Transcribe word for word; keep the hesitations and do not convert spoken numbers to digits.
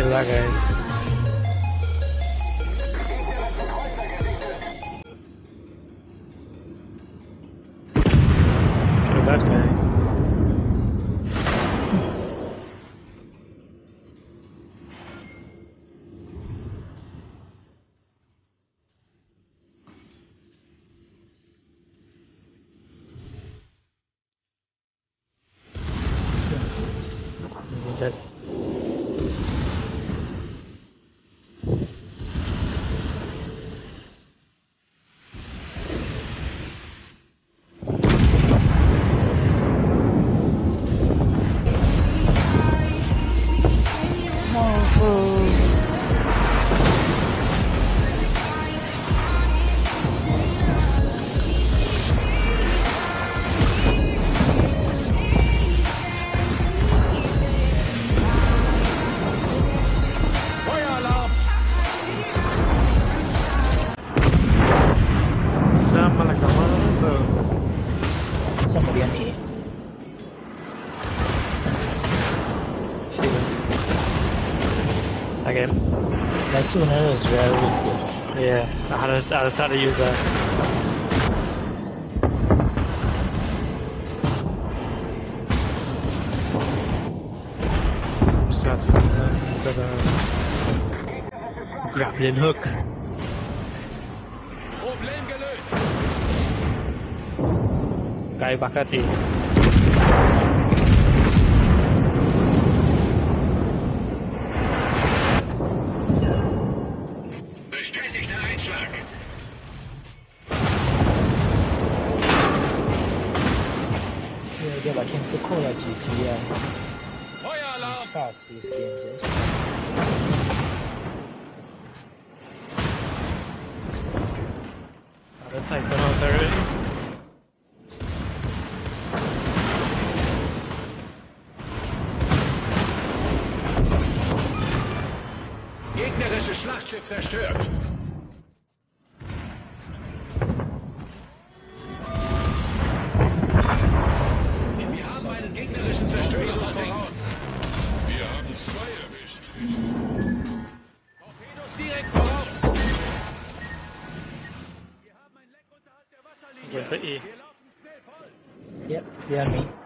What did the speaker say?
Kill that guy. Kill that guy. Dead. Again. That sooner is very good. Yeah, I had to, I had to use that. Just have to use that instead of grappling hook. Problem gelöst. Guy Bakati. Bestätigter Einschlag. Yeah, yeah, like in Sequoia G T A. Feueralarm. Fast these games is. I don't think so, already. Gegnerisches Schlachtschiff zerstört. Wir haben einen gegnerischen Zerstörer versenkt. Wir haben zwei erwischt. Torpedos direkt voraus. Wir haben ein Leck unterhalb der Wasserlinie. Went for E. Wir laufen schnell voll. Yep, behind me.